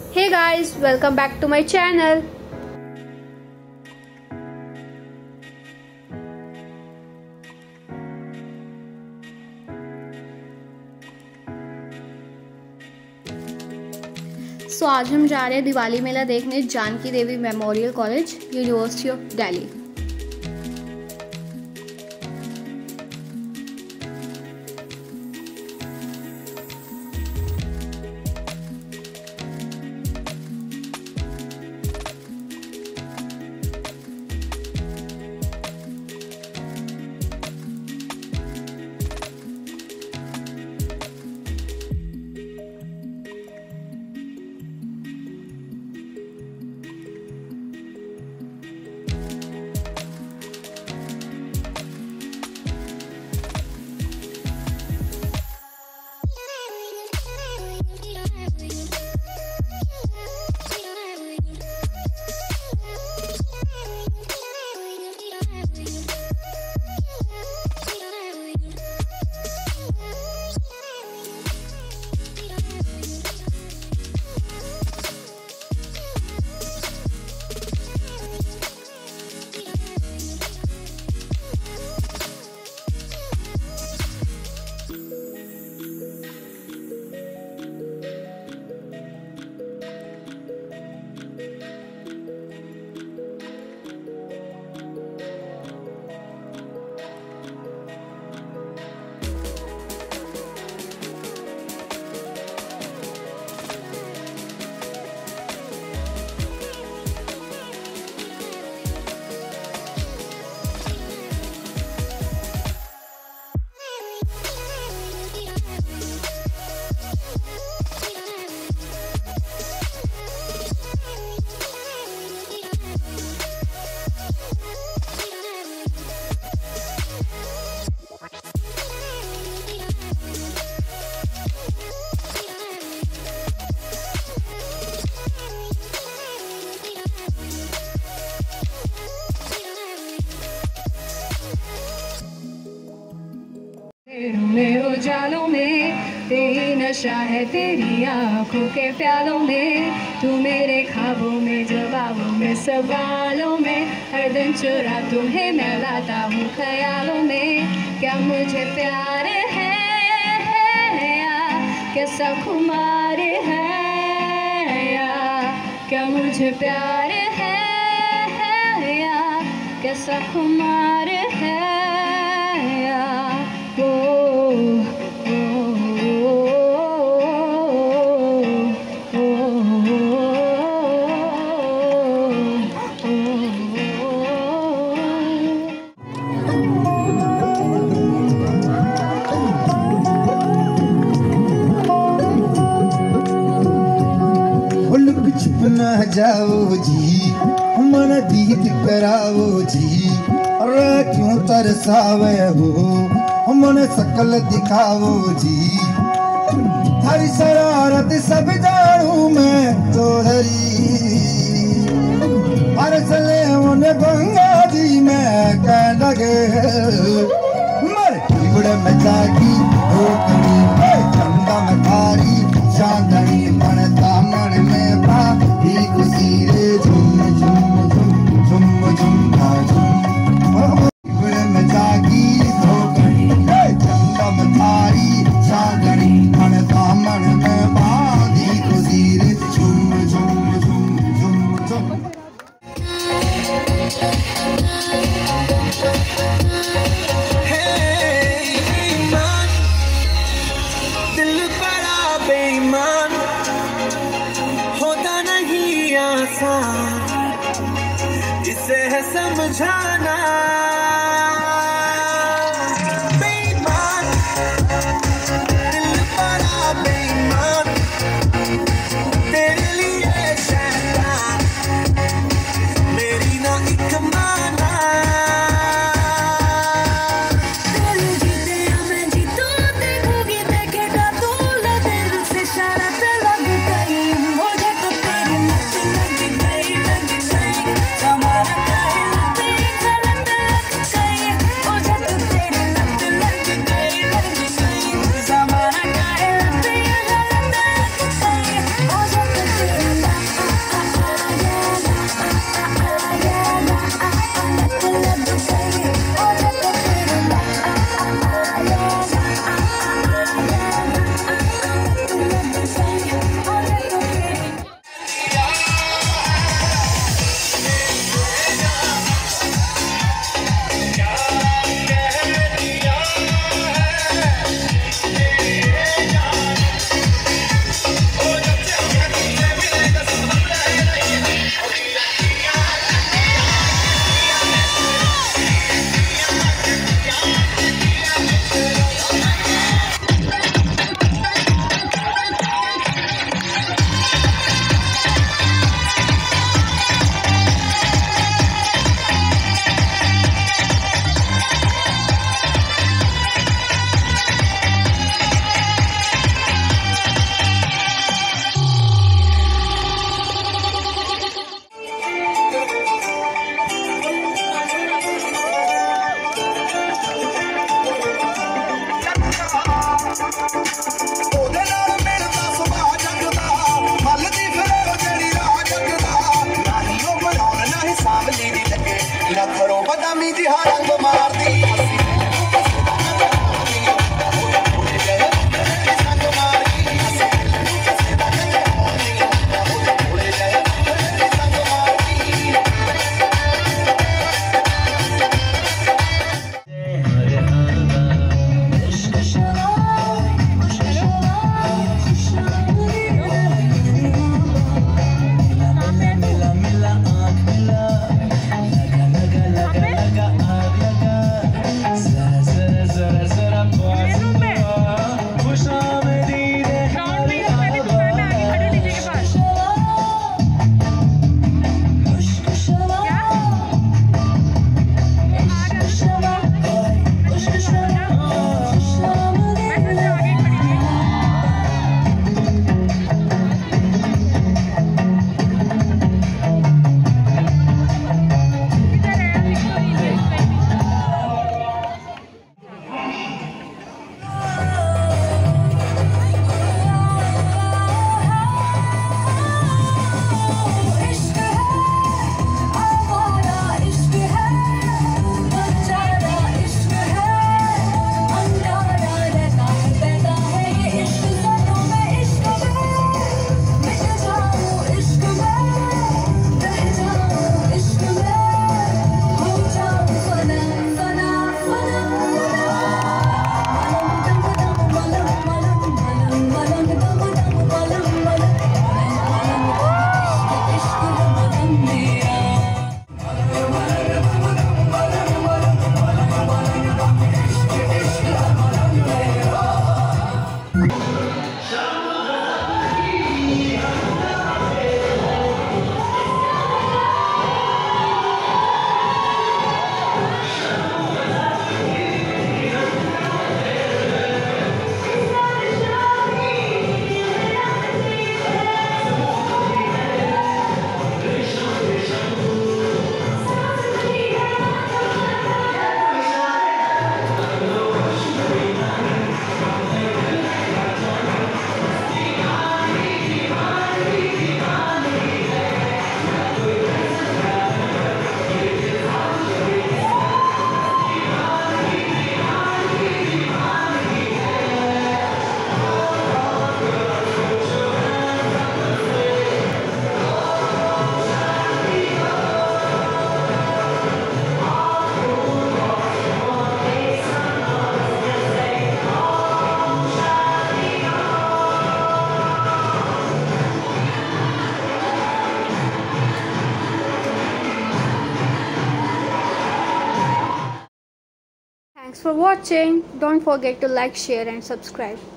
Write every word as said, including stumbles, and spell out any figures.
Hey guys, welcome back to my channel. So so, आज हम जा रहे हैं दिवाली मेला देखने Janki Devi memorial college, university of Delhi. में उजालों में तेरी नशा है, तेरी आंखों के प्यालों में, तू मेरे ख्वाबों में, जवाबों में, सवालों में, हर दिन चुरा तुम्हें मैं लाता हूँ ख्यालों में। क्या मुझे प्यार है या कैसा खुमार है, या क्या मुझे प्यार है या कैसा खुमार है, या ना जाओ जी, मन दीद कराओ जी, अरे क्यों तरसावे हो, मन सकल दिखाओ जी। हरी शरारत सब जानू मैं तो हरी, हर सले उन्हें गंगा जी में कह लगे, मर बड़े में जागी हो करी, चंदा में थारी चांदनी मनता मन में पा ही खुशी रे, झुम झुम झुम झुम झुम झुम बड़े में जागी हो करी, चंदा में थारी चांदनी मनता मन में पा ही खुशी रे, झुम झुम झुम झुम झुम। इसे है समझाना बेईमान, दिल बड़ा बेईमान, तेरे लिए शैतान मेरी ना एक माना। तेरे जीते या मैं जीतूं, देखोगी देखेगा तू, दिल से शरारत लग गई मुझे तो तेरी मत लग गई, लग गई। Thanks for watching. Don't forget to like, share and subscribe.